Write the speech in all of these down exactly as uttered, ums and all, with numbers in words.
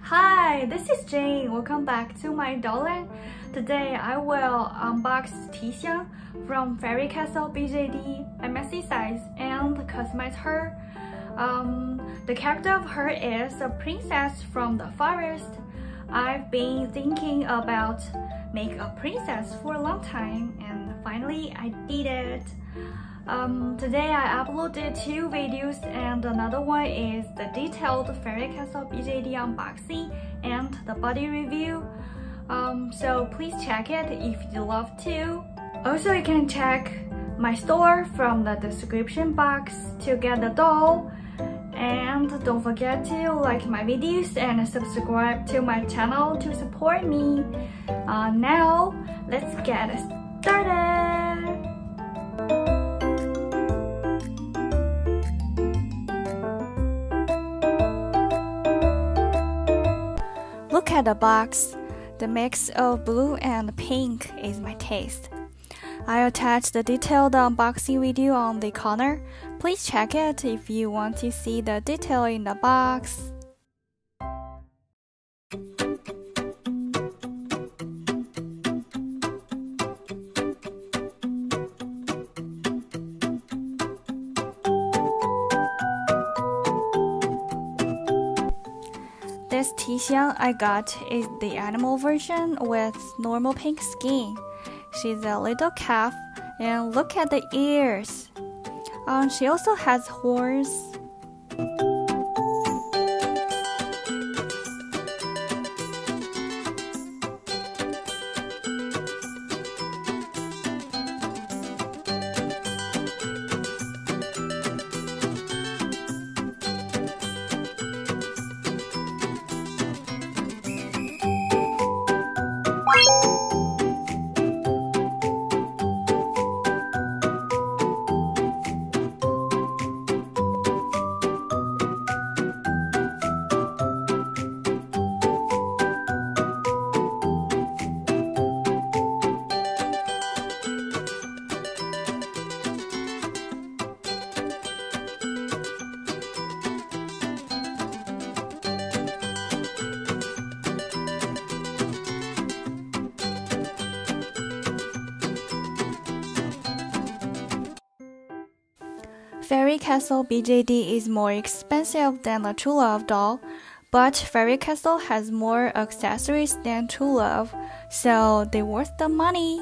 Hi, this is Jane. Welcome back to my doll. Today I will unbox Tixiang from Fairy Castle B J D, Messy size, and customize her. Um, the character of her is a princess from the forest. I've been thinking about make a princess for a long time, and finally I did it. Um, today I uploaded two videos, and another one is the detailed Fairy Castle B J D unboxing and the body review. Um, so please check it if you love to. Also, you can check my store from the description box to get the doll. And don't forget to like my videos and subscribe to my channel to support me. Uh, now, let's get started! Look at the box. The mix of blue and pink is my taste. I attached the detailed unboxing video on the corner. Please check it if you want to see the detail in the box. This Tixiang I got is the animal version with normal pink skin. She's a little calf, and look at the ears. Um, she also has horns. Fairy Castle B J D is more expensive than the True Love doll, but Fairy Castle has more accessories than True Love, so they're worth the money.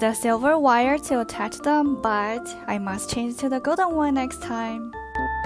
the silver wire to attach them, but I must change to the golden one next time.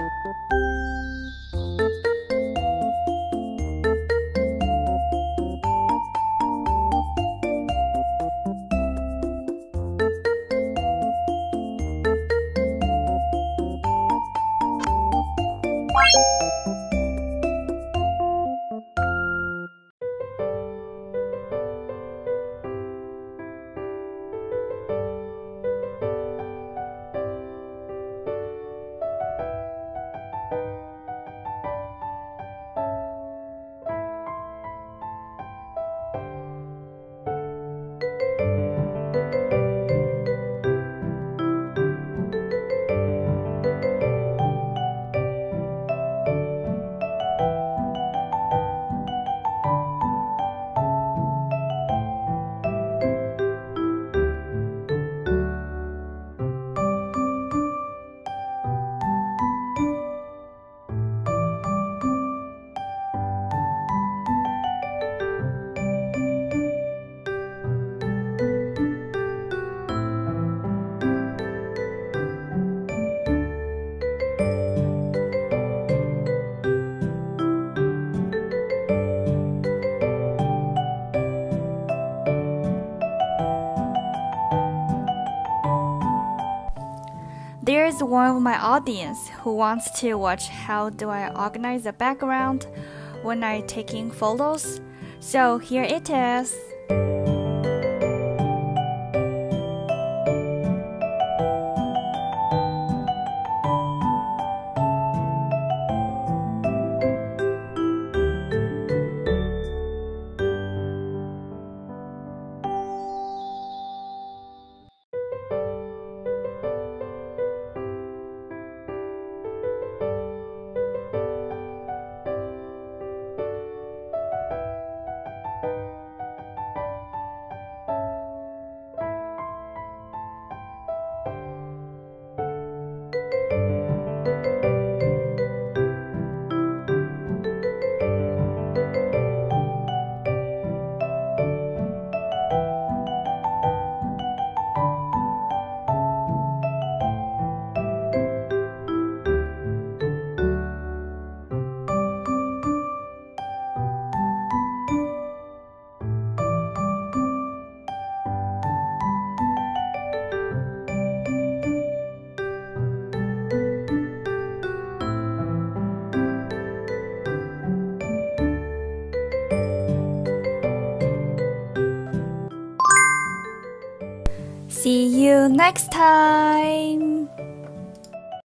There's one of my audience who wants to watch how do I organize the background when I'm taking photos. So here it is. See you next time!